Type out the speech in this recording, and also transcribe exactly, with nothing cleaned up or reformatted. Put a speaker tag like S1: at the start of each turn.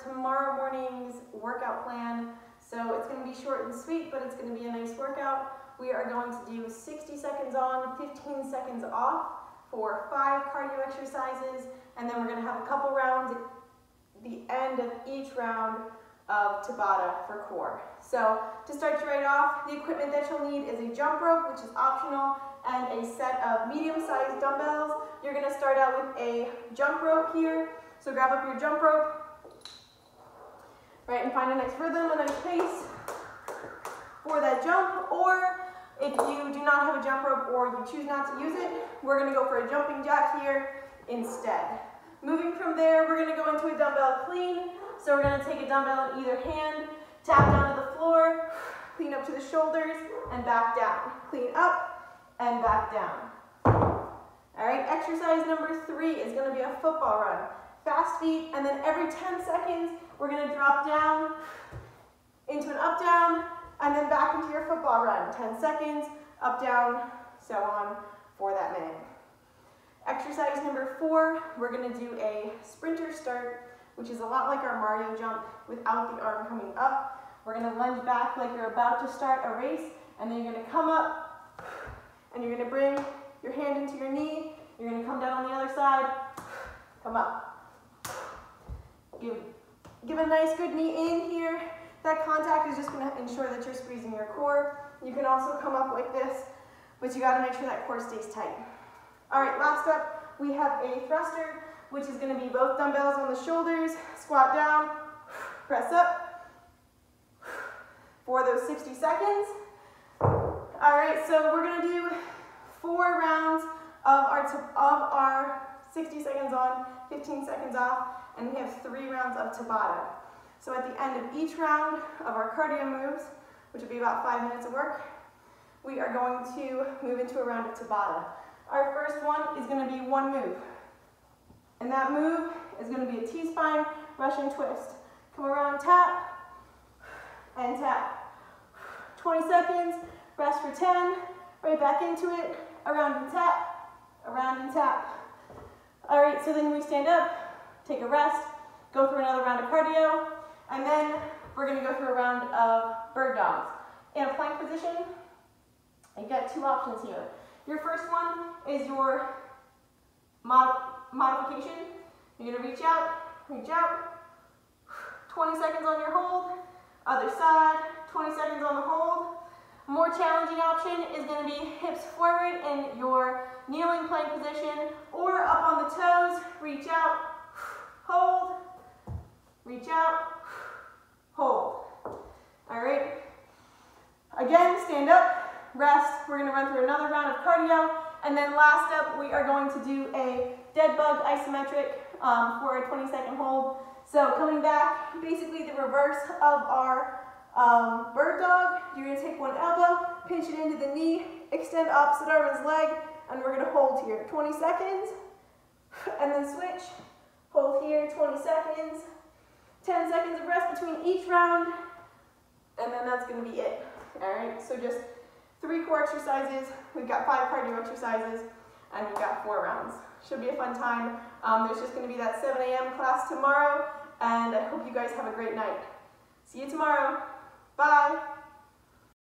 S1: tomorrow morning's workout plan. So it's going to be short and sweet, but it's going to be a nice workout. We are going to do sixty seconds on, fifteen seconds off for five cardio exercises, and then we're going to have a couple rounds at the end of each round of Tabata for core. So to start you right off, the equipment that you'll need is a jump rope, which is optional, and a set of medium-sized dumbbells. You're going to start out with a jump rope here. So grab up your jump rope, right, and find a nice rhythm, a nice pace for that jump. Or if you do not have a jump rope or you choose not to use it, we're going to go for a jumping jack here instead. Moving from there, we're going to go into a dumbbell clean. So we're going to take a dumbbell in either hand, tap down to the floor, clean up to the shoulders, and back down. Clean up and back down. All right, exercise number three is going to be a football run. Fast feet, and then every ten seconds, we're going to drop down into an up, down, and then back into your football run. ten seconds, up, down, so on for that minute. Exercise number four, we're going to do a sprinter start, which is a lot like our Mario jump without the arm coming up. We're going to lunge back like you're about to start a race, and then you're going to come up, and you're going to bring your hand into your knee. You're going to come down on the other side, come up. Give, give a nice good knee in here. That contact is just going to ensure that you're squeezing your core. You can also come up like this, but you got to make sure that core stays tight. All right, last up, we have a thruster, which is going to be both dumbbells on the shoulders, squat down, press up for those sixty seconds. All right, so we're going to do four rounds of our, of our sixty seconds on, fifteen seconds off, and we have three rounds of Tabata. So at the end of each round of our cardio moves, which will be about five minutes of work, we are going to move into a round of Tabata. Our first one is going to be one move. And that move is going to be a T-spine Russian twist. Come around, tap, and tap. twenty seconds, rest for ten, right back into it, around and tap, around and tap. All right, so then we stand up, take a rest, go through another round of cardio, and then we're going to go through a round of bird dogs. In a plank position, you got two options here. Your first one is your mod modification. You're going to reach out, reach out, twenty seconds on your hold, other side, twenty seconds on the hold. More challenging option is going to be hips forward in your kneeling plank position, or up on the toes, reach out, hold, reach out, hold. All right. Again, stand up, rest. We're going to run through another round of cardio, and then last up, we are going to do a dead bug isometric um, for a twenty second hold. So coming back, basically the reverse of our um, bird dog. You're going to take one elbow, pinch it into the knee, extend opposite arm as leg, and we're going to hold here twenty seconds, and then switch. Hold here twenty seconds, ten seconds of rest between each round, and then that's going to be it. All right, so just three core exercises. We've got five cardio exercises, and we've got four rounds. Should be a fun time. Um, there's just going to be that seven A M class tomorrow, and I hope you guys have a great night. See you tomorrow. Bye.